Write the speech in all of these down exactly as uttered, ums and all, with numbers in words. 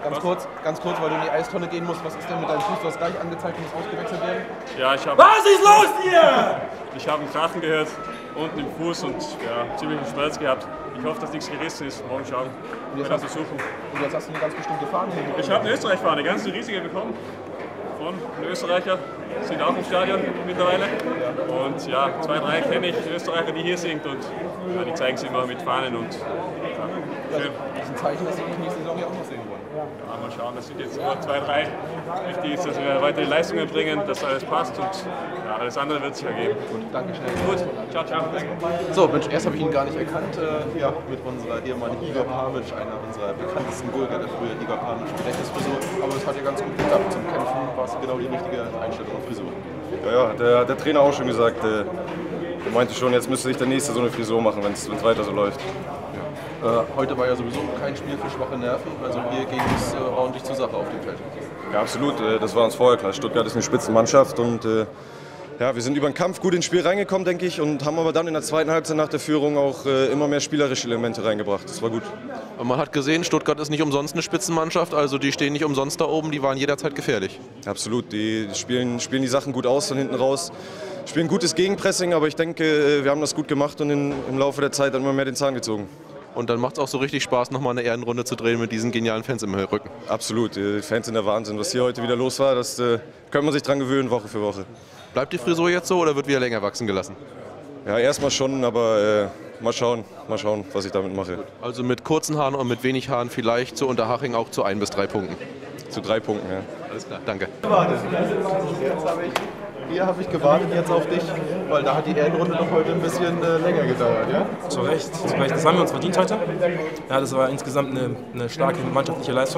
Ganz kurz, ganz kurz, weil du in die Eistonne gehen musst. Was ist denn mit deinem Fuß? Du hast gleich angezeigt, du musst ausgewechselt werden. Ja, ich habe... Was ist los hier? Ich habe einen Krachen gehört, unten im Fuß und ja, ziemlich einen Schmerz gehabt. Ich hoffe, dass nichts gerissen ist. Morgen schauen. Und jetzt, hast, und jetzt hast du eine ganz bestimmte Fahne. Ich habe eine Österreich-Fahne, eine ganz riesige bekommen. Von einem Österreicher. Sind auch im Stadion mittlerweile. Und ja, zwei, drei kenne ich Österreicher, die hier sind. Und ja, die zeigen es immer mit Fahnen. Und, ja, schön. Das ist ein Zeichen, dass wir dich nächste Saison ja auch noch sehen wollen. Ja, mal schauen, das sind jetzt nur zwei, drei. Wichtig ist, dass wir weitere Leistungen bringen, dass alles passt und ja, alles andere wird sich ergeben. Gut, danke schnell. Gut, ciao, ciao. So, Mensch, erst habe ich ihn gar nicht erkannt. Äh, ja, mit unserer ehemaligen Igor Pavic, einer unserer bekanntesten Gurker, der früher Igor Pavic Gedächtnisfrisur. Aber es hat ja ganz gut geklappt. Zum Kämpfen war es genau die richtige Einstellung und Frisur. Ja, ja, der, der Trainer auch schon gesagt. Äh, er meinte schon, jetzt müsste sich der Nächste so eine Frisur machen, wenn es weiter so läuft. Äh, heute war ja sowieso kein Spiel für schwache Nerven, also hier ging es äh, ordentlich zur Sache auf dem Feld. Ja, absolut, äh, das war uns vorher klar. Stuttgart ist eine Spitzenmannschaft und äh, ja, wir sind über den Kampf gut ins Spiel reingekommen, denke ich, und haben aber dann in der zweiten Halbzeit nach der Führung auch äh, immer mehr spielerische Elemente reingebracht. Das war gut. Und man hat gesehen, Stuttgart ist nicht umsonst eine Spitzenmannschaft, also die stehen nicht umsonst da oben, die waren jederzeit gefährlich. Absolut, die spielen, spielen die Sachen gut aus von hinten raus. Spielen gutes Gegenpressing, aber ich denke, wir haben das gut gemacht und in, im Laufe der Zeit dann immer mehr den Zahn gezogen. Und dann macht es auch so richtig Spaß, nochmal eine Ehrenrunde zu drehen mit diesen genialen Fans im Rücken. Absolut, die Fans sind der Wahnsinn. Was hier heute wieder los war, das äh, kann man sich dran gewöhnen, Woche für Woche. Bleibt die Frisur jetzt so oder wird wieder länger wachsen gelassen? Ja, erstmal schon, aber äh, mal schauen, mal schauen, was ich damit mache. Also mit kurzen Haaren und mit wenig Haaren vielleicht zu Unterhaching auch zu ein bis drei Punkten. Zu drei Punkten, ja. Alles klar, danke. Jetzt habe ich, hier habe ich gewartet jetzt auf dich, weil da hat die Ehrenrunde noch heute ein bisschen äh, länger gedauert, ja? Zu Recht, zu Recht. Das haben wir uns verdient heute. Ja, das war insgesamt eine, eine starke mannschaftliche Leistung.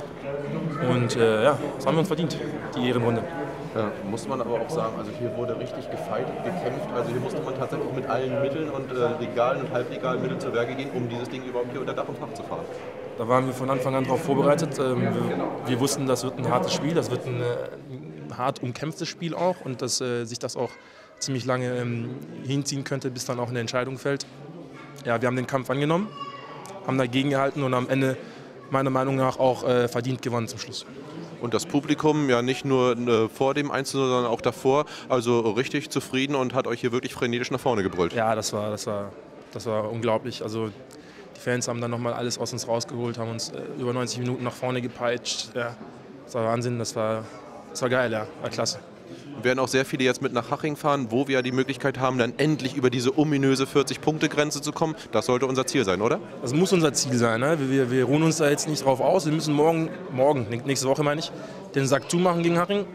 Und äh, ja, das haben wir uns verdient, die Ehrenrunde. Ja, muss man aber auch sagen, also hier wurde richtig gefeitet, gekämpft. Also hier musste man tatsächlich mit allen Mitteln und äh, legalen und halblegalen Mitteln zur Werke gehen, um dieses Ding überhaupt hier unter Dach und Fach zu fahren. Da waren wir von Anfang an darauf vorbereitet. Ähm, wir, wir wussten, das wird ein hartes Spiel, das wird ein, ein hart umkämpftes Spiel auch und dass äh, sich das auch ziemlich lange ähm, hinziehen könnte, bis dann auch eine Entscheidung fällt. Ja, wir haben den Kampf angenommen, haben dagegen gehalten und am Ende meiner Meinung nach auch äh, verdient gewonnen zum Schluss. Und das Publikum ja nicht nur äh, vor dem Einzelnen, sondern auch davor, also richtig zufrieden und hat euch hier wirklich frenetisch nach vorne gebrüllt. Ja, das war, das war, das war unglaublich. Also die Fans haben dann nochmal alles aus uns rausgeholt, haben uns äh, über neunzig Minuten nach vorne gepeitscht. Ja, das war Wahnsinn, das war, das war geil, ja, war klasse. Wir werden auch sehr viele jetzt mit nach Haching fahren, wo wir ja die Möglichkeit haben, dann endlich über diese ominöse vierzig-Punkte-Grenze zu kommen. Das sollte unser Ziel sein, oder? Das muss unser Ziel sein. Ne? Wir, wir ruhen uns da jetzt nicht drauf aus. Wir müssen morgen, morgen nächste Woche meine ich, den Sack zumachen gegen Haching,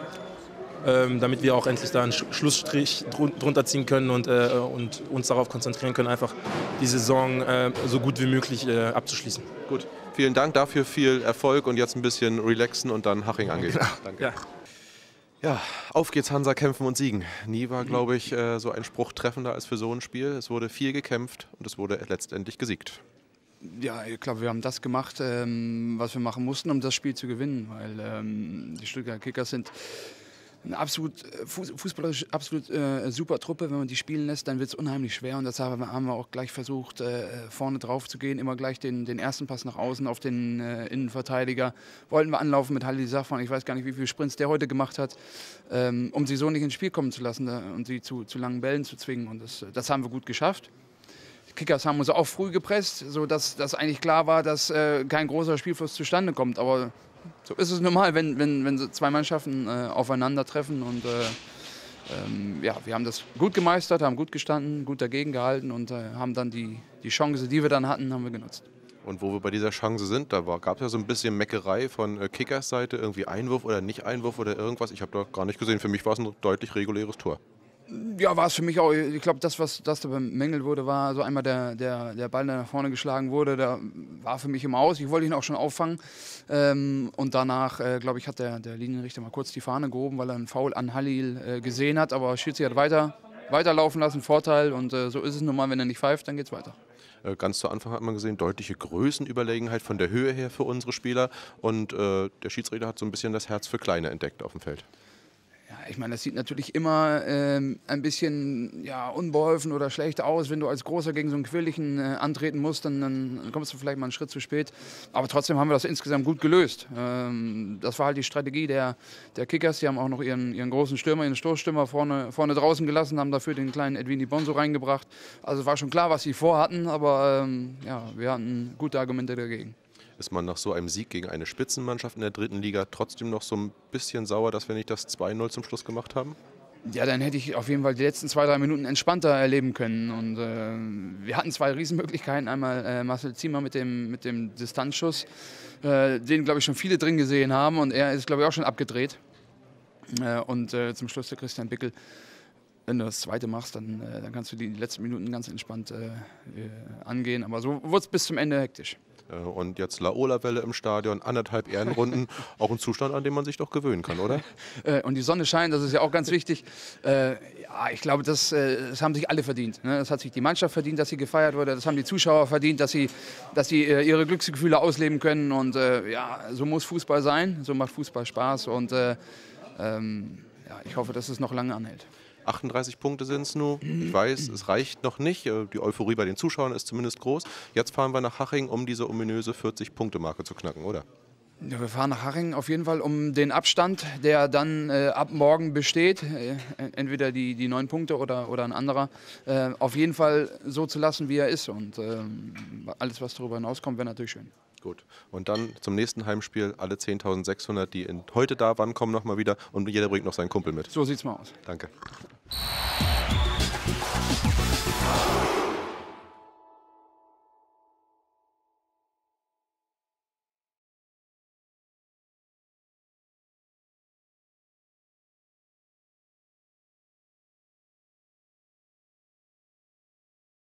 ähm, damit wir auch endlich da einen Schlussstrich drunter ziehen können und, äh, und uns darauf konzentrieren können, einfach die Saison äh, so gut wie möglich äh, abzuschließen. Gut, vielen Dank dafür, viel Erfolg und jetzt ein bisschen relaxen und dann Haching angehen. Genau. Danke. Ja. Ja, auf geht's Hansa, kämpfen und siegen. Nie war, glaube ich, so ein Spruch treffender als für so ein Spiel. Es wurde viel gekämpft und es wurde letztendlich gesiegt. Ja, ich glaube, wir haben das gemacht, ähm, was wir machen mussten, um das Spiel zu gewinnen. Weil ähm, die Stuttgarter Kickers sind eine absolut fußballerisch absolut äh, super Truppe. Wenn man die spielen lässt, dann wird es unheimlich schwer. Und deshalb haben wir auch gleich versucht, äh, vorne drauf zu gehen. Immer gleich den, den ersten Pass nach außen auf den äh, Innenverteidiger. Wollten wir anlaufen mit Halil Safran. Ich weiß gar nicht, wie viele Sprints der heute gemacht hat, ähm, um sie so nicht ins Spiel kommen zu lassen äh, und sie zu, zu langen Bällen zu zwingen. Und das, das haben wir gut geschafft. Die Kickers haben uns auch früh gepresst, sodass das eigentlich klar war, dass äh, kein großer Spielfluss zustande kommt. Aber so ist es normal, wenn, wenn, wenn so zwei Mannschaften äh, aufeinandertreffen. Und äh, ähm, ja, wir haben das gut gemeistert, haben gut gestanden, gut dagegen gehalten und äh, haben dann die, die Chance, die wir dann hatten, haben wir genutzt. Und wo wir bei dieser Chance sind, da gab es ja so ein bisschen Meckerei von äh, Kickers Seite, irgendwie Einwurf oder nicht Einwurf oder irgendwas. Ich habe da gar nicht gesehen. Für mich war es ein deutlich reguläres Tor. Ja, war es für mich auch. Ich glaube, das, was das da bemängelt wurde, war so einmal der, der, der Ball, der nach vorne geschlagen wurde, der war für mich im Aus. Ich wollte ihn auch schon auffangen. Ähm, und danach, äh, glaube ich, hat der, der Linienrichter mal kurz die Fahne gehoben, weil er einen Foul an Halil äh, gesehen hat. Aber Schützi hat weiter, weiterlaufen lassen, Vorteil. Und äh, so ist es nun mal, wenn er nicht pfeift, dann geht es weiter. Ganz zu Anfang hat man gesehen, deutliche Größenüberlegenheit von der Höhe her für unsere Spieler. Und äh, der Schiedsrichter hat so ein bisschen das Herz für Kleine entdeckt auf dem Feld. Ja, ich meine, das sieht natürlich immer ähm, ein bisschen ja, unbeholfen oder schlecht aus, wenn du als Großer gegen so einen Quirligen äh, antreten musst, dann, dann kommst du vielleicht mal einen Schritt zu spät. Aber trotzdem haben wir das insgesamt gut gelöst. Ähm, das war halt die Strategie der, der Kickers. Die haben auch noch ihren, ihren großen Stürmer, ihren Stoßstürmer vorne, vorne draußen gelassen, haben dafür den kleinen Edwin Di Bonzo reingebracht. Also war schon klar, was sie vorhatten, aber ähm, ja, wir hatten gute Argumente dagegen. Ist man nach so einem Sieg gegen eine Spitzenmannschaft in der dritten Liga trotzdem noch so ein bisschen sauer, dass wir nicht das zwei null zum Schluss gemacht haben? Ja, dann hätte ich auf jeden Fall die letzten zwei, drei Minuten entspannter erleben können. Und äh, wir hatten zwei Riesenmöglichkeiten. Einmal äh, Marcel Ziemer mit dem, mit dem Distanzschuss, äh, den, glaube ich, schon viele drin gesehen haben. Und er ist, glaube ich, auch schon abgedreht. Äh, und äh, zum Schluss der Christian Bickel. Wenn du das Zweite machst, dann, äh, dann kannst du die letzten Minuten ganz entspannt äh, angehen. Aber so wurde es bis zum Ende hektisch. Und jetzt Laola-Welle im Stadion, anderthalb Ehrenrunden, auch ein Zustand, an den man sich doch gewöhnen kann, oder? Und die Sonne scheint, das ist ja auch ganz wichtig. Äh, ja, ich glaube, das, äh, das haben sich alle verdient. Ne? Das hat sich die Mannschaft verdient, dass sie gefeiert wurde. Das haben die Zuschauer verdient, dass sie, dass sie äh, ihre Glücksgefühle ausleben können. Und äh, ja, so muss Fußball sein. So macht Fußball Spaß. Und äh, ähm, ja, ich hoffe, dass es noch lange anhält. achtunddreißig Punkte sind es nur. Ich weiß, es reicht noch nicht. Die Euphorie bei den Zuschauern ist zumindest groß. Jetzt fahren wir nach Haching, um diese ominöse vierzig-Punkte-Marke zu knacken, oder? Ja, wir fahren nach Haching auf jeden Fall um den Abstand, der dann äh, ab morgen besteht, äh, entweder die, die neun Punkte oder, oder ein anderer, äh, auf jeden Fall so zu lassen, wie er ist. Und äh, alles, was darüber hinauskommt, wäre natürlich schön. Gut. Und dann zum nächsten Heimspiel, alle zehntausendsechshundert, die in, heute da waren, kommen nochmal wieder und jeder bringt noch seinen Kumpel mit. So sieht's mal aus. Danke.